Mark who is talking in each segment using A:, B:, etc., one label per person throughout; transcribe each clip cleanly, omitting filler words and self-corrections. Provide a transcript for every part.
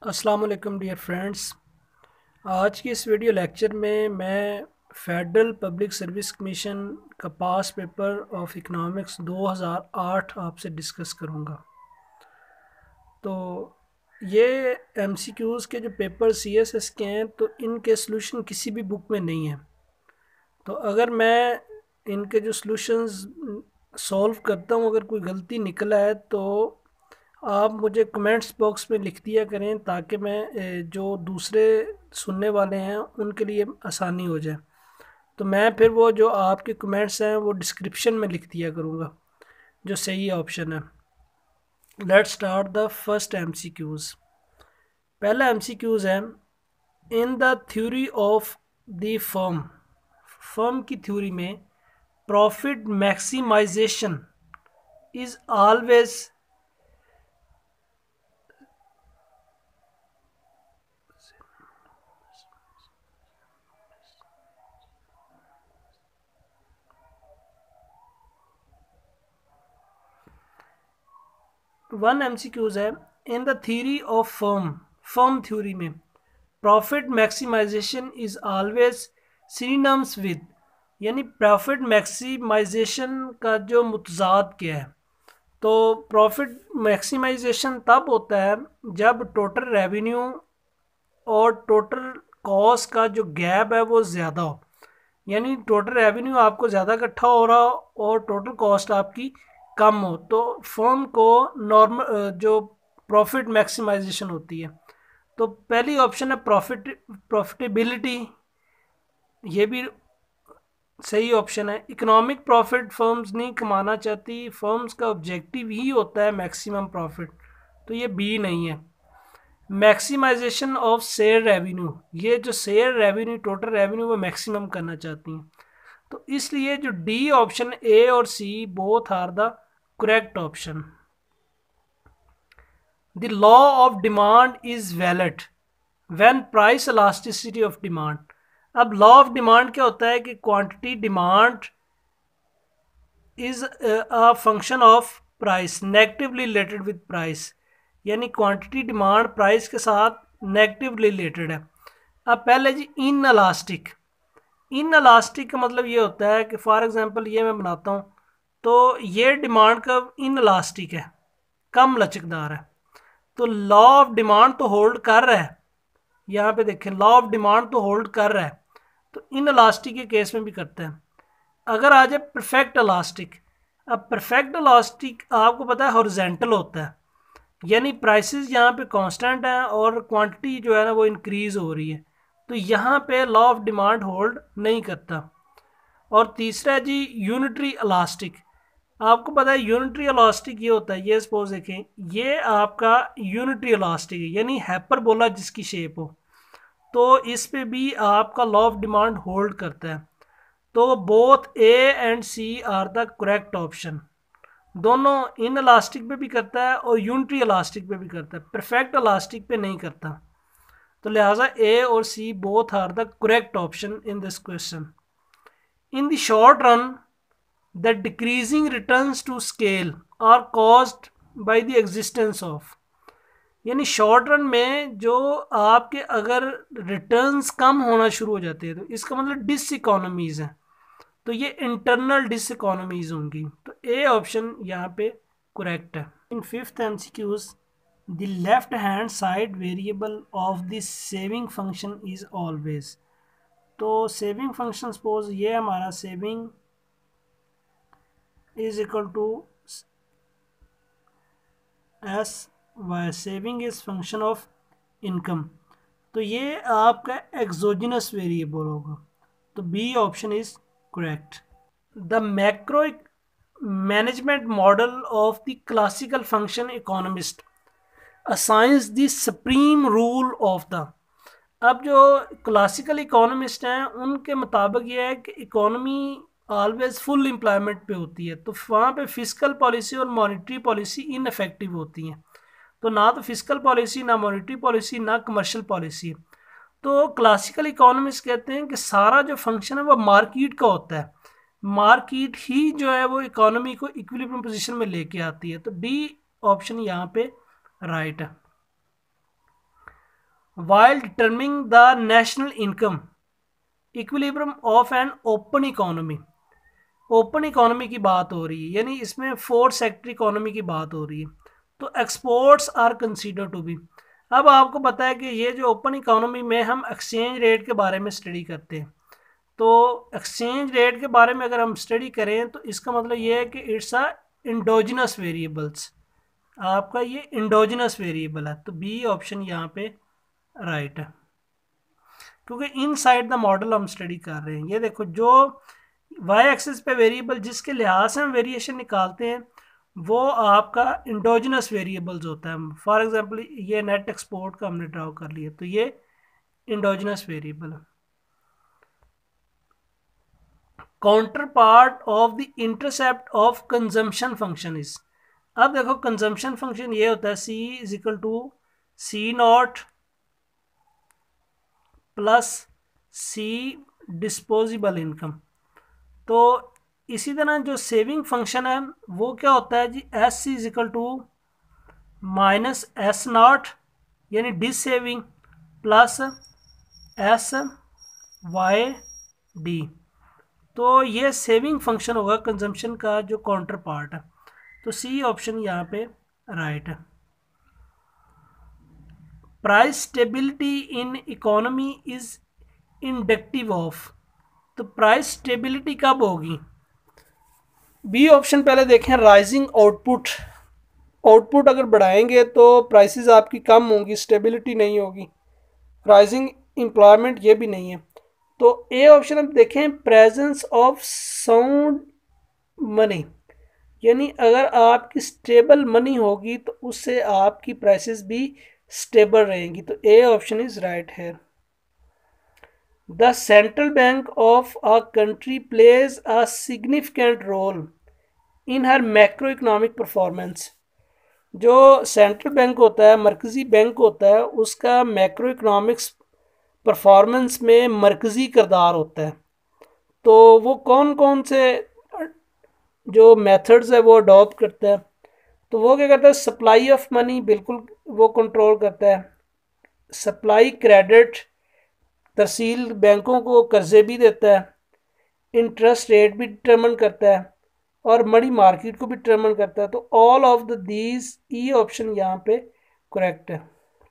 A: अस्सलाम वालेकुम dear friends. आज की इस वीडियो लेक्चर में मैं फेडरल पब्लिक सर्विस कमीशन का पास पेपर ऑफ इकनॉमिक्स 2008 आपसे डिस्कस करूंगा। तो ये एमसीक्यूज़ के जो पेपर सीएसएस के हैं तो इनके सॉल्यूशन किसी भी बुक में नहीं है। तो अगर मैं इनके जो सॉल्यूशंस सॉल्व करता हूँ, अगर कोई गलती निकला है तो आप मुझे कमेंट्स बॉक्स में लिख दिया करें ताकि मैं जो दूसरे सुनने वाले हैं उनके लिए आसानी हो जाए। तो मैं फिर वो जो आपके कमेंट्स हैं वो डिस्क्रिप्शन में लिख दिया करूँगा, जो सही ऑप्शन है। Let's start the first MCQs. पहला एमसीक्यूज़ है, in the theory of the firm, firm की थ्योरी में profit maximization is always one MCQs है, in the theory of firm, firm theory में profit maximization is always synonyms with, यानी profit maximization का जो मुतजाद क्या है। तो प्रॉफिट मैक्सिमाइजेशन तब होता है जब टोटल रेवेन्यू और टोटल कॉस्ट का जो गैप है वो ज़्यादा हो, यानी टोटल रेवेन्यू आपको ज़्यादा इकट्ठा हो रहा हो और टोटल कॉस्ट आपकी कम हो, तो फर्म को नॉर्मल जो प्रॉफिट मैक्सिमाइजेशन होती है। तो पहली ऑप्शन है प्रॉफिटेबिलिटी, ये भी सही ऑप्शन है। इकोनॉमिक प्रॉफिट फर्म्स नहीं कमाना चाहती, फर्म्स का ऑब्जेक्टिव ही होता है मैक्सिमम प्रॉफिट, तो ये बी नहीं है। मैक्सिमाइजेशन ऑफ शेयर रेवेन्यू, ये जो शेयर रेवेन्यू टोटल रेवेन्यू वो मैक्सिमम करना चाहती हैं, तो इसलिए जो डी ऑप्शन ए और C both are the correct option. The law of demand is valid when price elasticity of demand. अब लॉ ऑफ डिमांड क्या होता है कि quantity demand is a function of price negatively related with price, यानी quantity demand price के साथ negatively related है। अब पहले जी इन इलास्टिक, इन इलास्टिक का मतलब ये होता है कि फॉर एग्जांपल ये मैं बनाता हूँ, तो ये डिमांड का इन इलास्टिक है, कम लचकदार है, तो लॉ ऑफ डिमांड तो होल्ड कर रहा है। यहाँ पे देखें, लॉ ऑफ डिमांड तो होल्ड कर रहा है, तो इन इलास्टिक के केस में भी करते हैं। अगर आ जाए परफेक्ट इलास्टिक, अब परफेक्ट इलास्टिक आपको पता है हॉरिजेंटल होता है, यानी प्राइसेस यहाँ पे कांस्टेंट हैं और क्वांटिटी जो है ना वो इंक्रीज हो रही है, तो यहाँ पे लॉ ऑफ डिमांड होल्ड नहीं करता। और तीसरा है जी यूनिटरी इलास्टिक। आपको पता है यूनिटरी इलास्टिक ये होता है, ये सपोज देखें ये आपका यूनिटरी इलास्टिक है, यानी हाइपरबोला जिसकी शेप हो, तो इस पे भी आपका लॉ ऑफ डिमांड होल्ड करता है। तो both A and C are the correct option. दोनों इन इलास्टिक पे भी करता है और यूनिटरी इलास्टिक पे भी करता है, परफेक्ट इलास्टिक पे नहीं करता। तो लिहाजा ए और C both are the correct option in this question. In the short run the decreasing returns to scale are caused by the existence of, यानी शॉर्ट रन में जो आपके अगर रिटर्न्स कम होना शुरू हो जाते हैं तो इसका मतलब डिस इकोनॉमीज हैं, तो ये इंटरनल डिस इकोनॉमीज होंगी, तो ए ऑप्शन यहाँ पे करेक्ट है। In fifth MCQs, the left hand side variable of the saving function is always. तो सेविंग फंक्शन सपोज ये हमारा saving is equal to S Y, saving is function of income, तो ये आपका exogenous variable होगा, तो B option is correct. The macro management model of the classical function economist assigns the supreme rule of the. अब जो classical economist हैं उनके मुताबिक ये है कि इकोनॉमी ऑलवेज फुल एम्प्लॉयमेंट पे होती है, तो वहाँ पे फिजिकल पॉलिसी और मॉनेटरी पॉलिसी इनफेक्टिव होती हैं, तो ना तो फिजिकल पॉलिसी, ना मॉनेटरी पॉलिसी, ना कमर्शियल पॉलिसी। तो क्लासिकल इकोनॉमिस्ट कहते हैं कि सारा जो फंक्शन है वो मार्केट का होता है, मार्केट ही जो है वो इकोनॉमी को इक्विलिब्रियम पोजीशन में लेके आती है, तो डी ऑप्शन यहाँ पे राइट है। while determining the national income equilibrium of an open economy. Open economy की बात हो रही है, यानी इसमें फोर्थ सेक्टर इकोनॉमी की बात हो रही है, तो exports are consider to be. अब आपको पता है कि ये जो ओपन इकोनॉमी में हम एक्सचेंज रेट के बारे में स्टडी करते हैं, तो एक्सचेंज रेट के बारे में अगर हम स्टडी करें तो इसका मतलब ये है कि इट्स अ इंडोजिनस वेरिएबल्स, आपका ये इंडोजिनस वेरिएबल है, तो बी ऑप्शन यहाँ पे राइट है, क्योंकि इनसाइड द मॉडल हम स्टडी कर रहे हैं। ये देखो, जो वाई एक्सिस पे वेरिएबल जिसके लिहाज से हम वेरिएशन निकालते हैं वो आपका इंडोजिनस वेरिएबल्स होता है। फॉर एग्जांपल ये नेट एक्सपोर्ट का हमने ड्रॉ कर लिया, तो ये इंडोजिनस वेरिएबल है। Counterpart of the intercept of consumption function is, अब देखो कंजम्पशन फंक्शन ये होता है C is equal to C nought plus C disposable income. तो इसी तरह जो सेविंग फंक्शन है वो क्या होता है जी, S C is equal to minus S nought यानी dissaving plus S Y D. तो ये सेविंग फंक्शन होगा कंजम्पशन का जो काउंटर पार्ट है, तो सी ऑप्शन यहाँ पे राइट है। Price stability in economy is inductive of, तो प्राइस स्टेबिलिटी कब होगी, बी ऑप्शन पहले देखें, राइजिंग आउटपुट। आउटपुट अगर बढ़ाएंगे तो प्राइसेस आपकी कम होंगी, स्टेबिलिटी नहीं होगी। राइजिंग एम्प्लॉयमेंट ये भी नहीं है, तो ए ऑप्शन हम देखें, प्रेजेंस ऑफ साउंड मनी, यानी अगर आपकी स्टेबल मनी होगी तो उससे आपकी प्राइसेस भी स्टेबल रहेंगी, तो ए ऑप्शन इज राइट है। The central bank of a country plays a significant role in her macroeconomic performance. जो सेंट्रल बैंक होता है, मरकज़ी बैंक होता है, उसका मैक्रो इकोनॉमिक्स परफॉर्मेंस में मरकज़ी किरदार होता है। तो वो कौन कौन से जो मेथड्स है वो अडॉप्ट करता है, तो वो क्या करता है, सप्लाई ऑफ मनी बिल्कुल वो कंट्रोल करता है, सप्लाई क्रेडिट, तरसील बैंकों को कर्जे भी देता है, इंटरेस्ट रेट भी डिटरमिन करता है और मनी मार्केट को भी डिटरमिन करता है। तो all of the these, E option यहाँ पे करेक्ट है।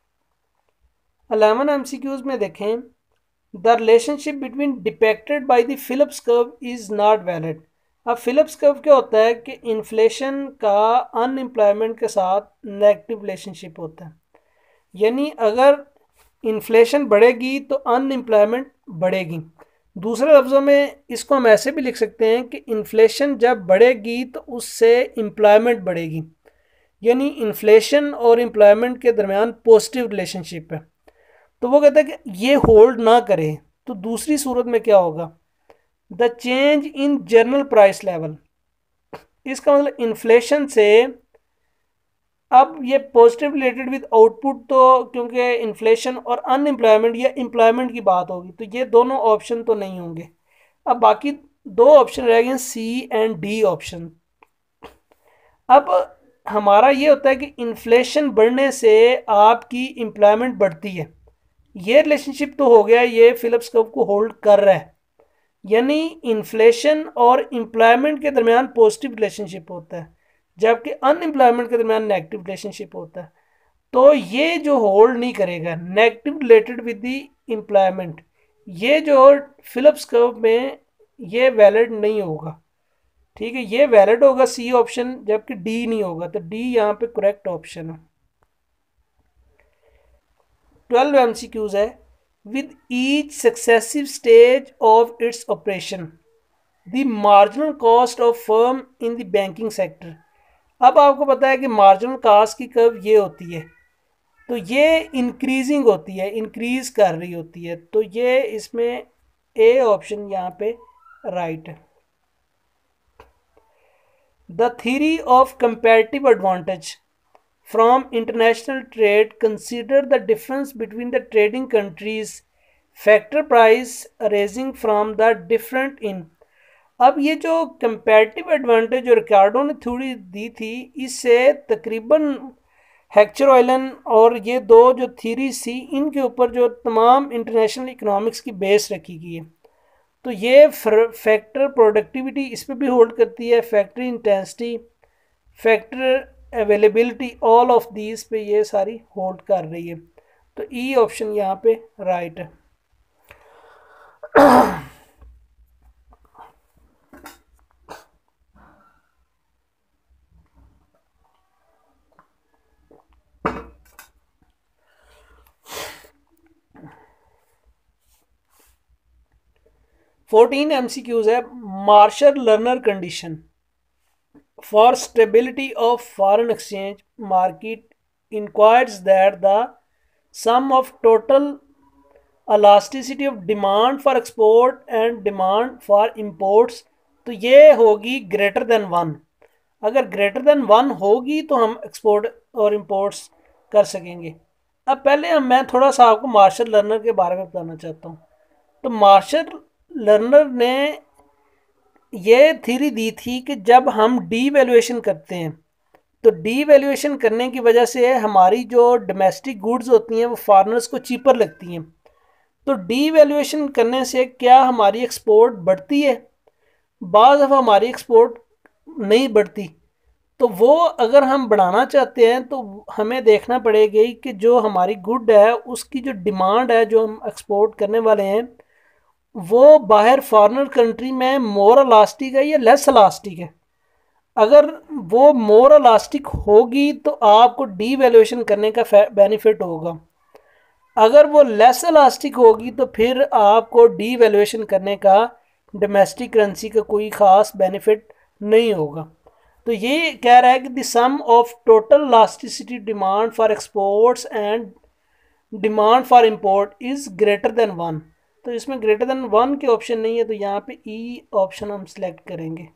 A: 11 एमसीक्यूज में देखें, the relationship between depicted by the Phillips curve is not valid. अब फिलिप्स कर्व क्या होता है कि इन्फ्लेशन का अनएम्प्लॉयमेंट के साथ नेगेटिव रिलेशनशिप होता है, यानी अगर इन्फ्लेशन बढ़ेगी तो अनएम्प्लॉयमेंट बढ़ेगी। दूसरे लफ्ज़ों में इसको हम ऐसे भी लिख सकते हैं कि इन्फ्लेशन जब बढ़ेगी तो उससे एम्प्लॉयमेंट बढ़ेगी, यानी इन्फ्लेशन और एम्प्लॉयमेंट के दरमियान पॉजिटिव रिलेशनशिप है। तो वो कहता है कि ये होल्ड ना करे, तो दूसरी सूरत में क्या होगा, the change in general price level. इसका मतलब इन्फ्लेशन से, अब ये पॉजिटिव रिलेटेड विद आउटपुट, तो क्योंकि इन्फ्लेशन और अनएम्प्लॉयमेंट या एम्प्लॉयमेंट की बात होगी, तो ये दोनों ऑप्शन तो नहीं होंगे। अब बाकी दो ऑप्शन रह गए, सी एंड डी ऑप्शन। अब हमारा ये होता है कि इन्फ्लेशन बढ़ने से आपकी एम्प्लॉयमेंट बढ़ती है, ये रिलेशनशिप तो हो गया, ये फिलिप्स कर्व को होल्ड कर रहा है, यानी इन्फ्लेशन और एम्प्लॉयमेंट के दरमियान पॉजिटिव रिलेशनशिप होता है जबकि अनएम्प्लॉयमेंट के दरमियान नेगेटिव रिलेशनशिप होता है। तो ये जो होल्ड नहीं करेगा, negative related with the employment, ये जो फिलिप्स कर्व में ये वैलिड नहीं होगा, ठीक है, ये वैलिड होगा सी ऑप्शन, जबकि डी नहीं होगा, तो डी यहाँ पे करेक्ट ऑप्शन है। 12 एमसीक्यूज है, with each successive stage of its operation the marginal cost of firm in the banking sector। अब आपको पता है कि मार्जिनल कॉस्ट की कर्व ये होती है, तो ये इंक्रीजिंग होती है, इंक्रीज कर रही होती है, तो ये इसमें ए ऑप्शन यहाँ पे राइट है। The theory of comparative advantage from international trade consider the difference between the trading countries factor price arising from the different in। अब ये जो कंपैरेटिव एडवांटेज जो रिकार्डो ने थ्योरी दी थी, इससे तकरीबन हेक्चर ऑयलन और ये दो जो थ्योरी सी, इनके ऊपर जो तमाम इंटरनेशनल इकोनॉमिक्स की बेस रखी गई है। तो ये फैक्टर प्रोडक्टिविटी इस पर भी होल्ड करती है, factory intensity, factor availability, all of these पे ये सारी होल्ड कर रही है। तो ई ऑप्शन यहाँ पे राइट है। 14 MCQs है। Marshall Lerner condition for stability of foreign exchange market inquires that the sum of total elasticity of demand for export and demand for imports, तो ये होगी ग्रेटर देन 1। अगर ग्रेटर देन 1 होगी तो हम एक्सपोर्ट और इंपोर्ट्स कर सकेंगे। अब पहले मैं थोड़ा सा आपको मार्शल लर्नर के बारे में बताना चाहता हूँ। तो मार्शल लर्नर ने ये थ्योरी दी थी कि जब हम डीवैल्यूएशन करते हैं तो डीवैल्यूएशन करने की वजह से हमारी जो डोमेस्टिक गुड्स होती हैं वो फॉरेनर्स को चीपर लगती हैं। तो डीवैल्यूएशन करने से क्या हमारी एक्सपोर्ट बढ़ती है? बाज़ दफ़ा हमारी एक्सपोर्ट नहीं बढ़ती। तो वो अगर हम बढ़ाना चाहते हैं तो हमें देखना पड़ेगी कि जो हमारी गुड है उसकी जो डिमांड है जो हम एक्सपोर्ट करने वाले हैं वो बाहर फॉरेनर कंट्री में मोर इलास्टिक है या लेस इलास्टिक है। अगर वो मोर इलास्टिक होगी तो आपको डीवैल्यूएशन करने का बेनिफिट होगा। अगर वो लेस इलास्टिक होगी तो फिर आपको डीवैल्यूएशन करने का डोमेस्टिक करेंसी का कोई ख़ास बेनिफिट नहीं होगा। तो ये कह रहा है कि the sum of total elasticity demand for exports and demand for import is greater than 1। तो इसमें ग्रेटर देन 1 के ऑप्शन नहीं है, तो यहाँ पे ई ऑप्शन हम सिलेक्ट करेंगे।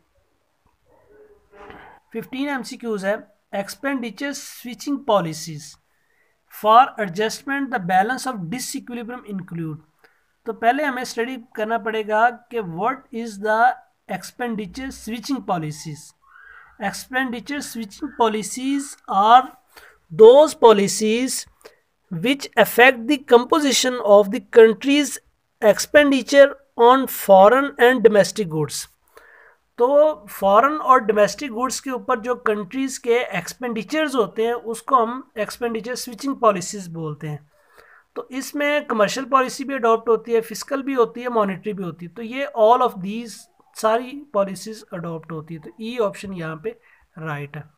A: 15 MCQs है। Expenditure switching policies for adjustment the balance of disequilibrium include. तो पहले हमें स्टडी करना पड़ेगा कि what is the expenditure switching policies. Expenditure switching policies are those policies which affect the composition of the country's expenditure on foreign and domestic goods। तो foreign और domestic goods के ऊपर जो कंट्रीज़ के एक्सपेंडिचर्स होते हैं उसको हम एक्सपेंडिचर स्विचिंग पॉलिसीज़ बोलते हैं। तो इसमें कमर्शियल पॉलिसी भी अडॉप्ट होती है, फिजिकल भी होती है, मॉनेटरी भी होती है। तो ये ऑल ऑफ दीज सारी पॉलिसीज़ अडॉप्ट होती है। तो ई ऑप्शन यहाँ पे राइट है।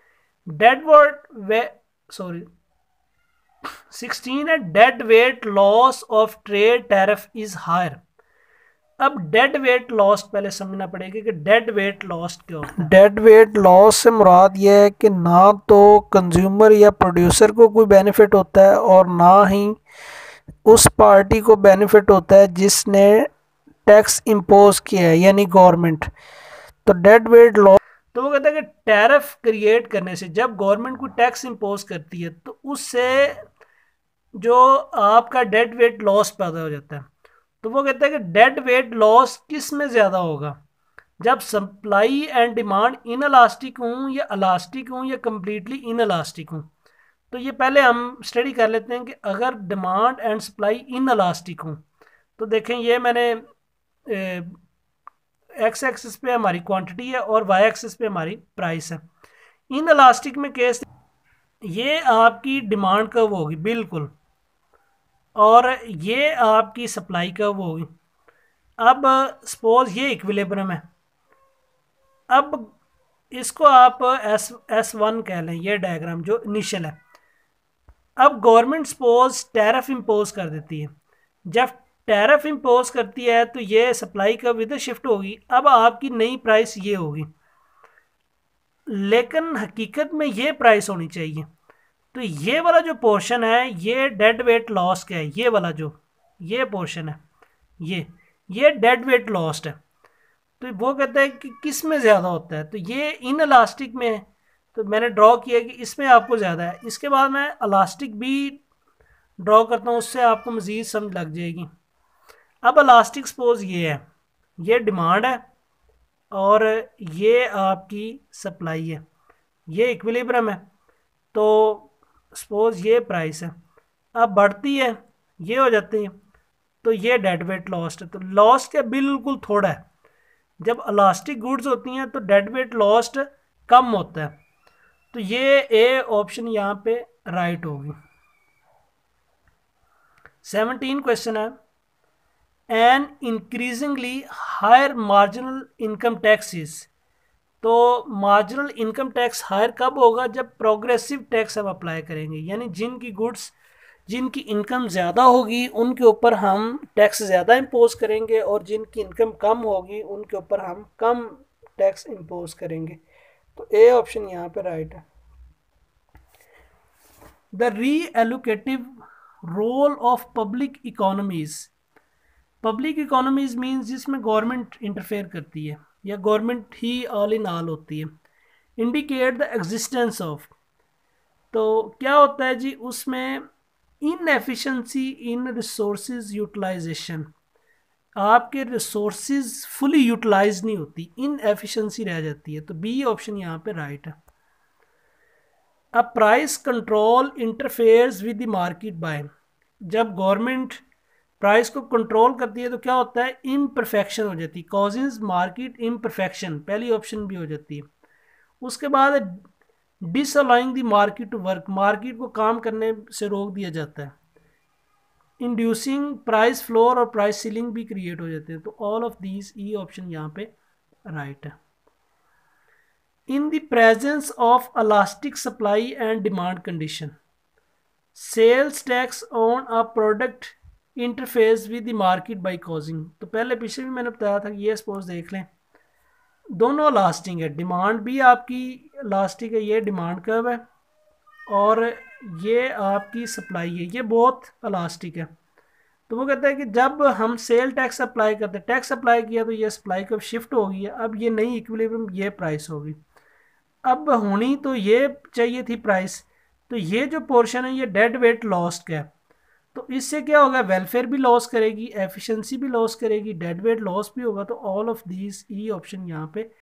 A: सॉरी 16 है। Dead weight loss of trade tariff is higher. अब डेड वेट लॉस पहले समझना पड़ेगा कि डेड वेट लॉस क्या होता है। डेड वेट लॉस से मुराद ये है कि ना तो कंज्यूमर या प्रोड्यूसर को कोई बेनिफिट होता है और ना ही उस पार्टी को बेनिफिट होता है जिसने टैक्स इम्पोज किया है, यानी गवर्नमेंट। तो डेड वेट लॉस, तो वो कहता है कि टैरिफ क्रिएट करने से, जब गवर्नमेंट कोई टैक्स इम्पोज करती है तो उससे जो आपका डेड वेट लॉस पैदा हो जाता है। तो वो कहता है कि डेड वेट लॉस किस में ज़्यादा होगा, जब supply and demand inelastic हूँ या इलास्टिक हूँ या कम्प्लीटली इन इलास्टिक हूँ। तो ये पहले हम स्टडी कर लेते हैं कि अगर demand and supply inelastic हूँ तो देखें ये मैंने एक्स एक्सिस पे हमारी क्वांटिटी है और वाई एक्सिस पे हमारी प्राइस है। इन इलास्टिक में केस ये आपकी डिमांड कब होगी बिल्कुल, और ये आपकी सप्लाई कब होगी। अब सपोज ये इक्विलिब्रियम है। अब इसको आप S1 कह लें, ये डायग्राम जो इनिशियल है। अब गवर्नमेंट सपोज टैरिफ इम्पोज कर देती है। जब टैरिफ इम्पोज करती है तो ये सप्लाई कब इधर शिफ्ट होगी। अब आपकी नई प्राइस ये होगी, लेकिन हकीकत में ये प्राइस होनी चाहिए। तो ये वाला जो पोर्शन है ये डेड वेट लॉस का है। ये वाला जो ये पोर्शन है ये डेड वेट लॉस्ट है। तो वो कहता है कि किस में ज़्यादा होता है, तो ये इन इलास्टिक में है। तो मैंने ड्रॉ किया कि इसमें आपको ज़्यादा है। इसके बाद मैं इलास्टिक भी ड्रॉ करता हूँ, उससे आपको मज़ीद समझ लग जाएगी। अब इलास्टिक सपोज ये है, ये डिमांड है और ये आपकी सप्लाई है, ये इक्विलिब्रियम है। तो सपोज ये प्राइस है, अब बढ़ती है, ये हो जाती है, तो ये डेड वेट लॉस्ट है। तो लॉस्ट क्या बिल्कुल थोड़ा है, जब इलास्टिक गुड्स होती हैं तो डेड वेट लॉस्ट कम होता है। तो ये ए ऑप्शन यहाँ पे राइट होगी। 17 क्वेश्चन है, an increasingly higher marginal income taxes. तो मार्जिनल इनकम टैक्स हायर कब होगा, जब प्रोग्रेसिव टैक्स हम अप्लाई करेंगे, यानी जिनकी गुड्स जिनकी इनकम ज़्यादा होगी उनके ऊपर हम टैक्स ज़्यादा इम्पोज करेंगे, और जिनकी इनकम कम होगी उनके ऊपर हम कम टैक्स इम्पोज करेंगे। तो ए ऑप्शन यहाँ पे राइट है। The reallocative role of public economies. Public economies means जिसमें गवर्नमेंट इंटरफेयर करती है या गवर्नमेंट ही ऑल इन ऑल होती है। इंडिकेट द एग्जिस्टेंस ऑफ, तो क्या होता है जी उसमें, इनएफिशिएंसी इन रिसोर्सेज यूटिलाइजेशन, आपके रिसोर्सेज फुली यूटिलाइज नहीं होती, इनएफिशिएंसी रह जाती है। तो बी ऑप्शन यहाँ पे राइट है। A price control interferes with the market by, जब गवर्नमेंट प्राइस को कंट्रोल करती है तो क्या होता है, इम्परफेक्शन हो जाती है, कॉजेज मार्केट इम्परफेक्शन, पहली ऑप्शन भी हो जाती है। उसके बाद disallowing the market to work, market को काम करने से रोक दिया जाता है। इंड्यूसिंग प्राइस फ्लोर और प्राइस सीलिंग भी क्रिएट हो जाते हैं। तो all of these, E option यहाँ पे राइट है। In the presence of elastic supply and demand condition, sales tax on a product interface with the market by causing. तो पहले पीछे भी मैंने बताया था कि ये सपोज देख लें, दोनों लास्टिंग है, डिमांड भी आपकी लास्टिक है, ये डिमांड कर्व है, और ये आपकी सप्लाई है, ये बहुत इलास्टिक है। तो वो कहता है कि जब हम सेल टैक्स अप्लाई करते हैं, टैक्स अप्लाई किया तो ये सप्लाई कर्व शिफ्ट हो गई है, अब ये नई इक्विलिब्रियम ये प्राइस होगी। अब होनी तो ये चाहिए थी प्राइस, तो ये जो पोर्शन है ये डेड वेट लॉस का है, तो इससे क्या होगा, वेलफेयर भी लॉस करेगी, एफिशिएंसी भी लॉस करेगी, डेड वेट लॉस भी होगा। तो all of these, E option यहाँ पे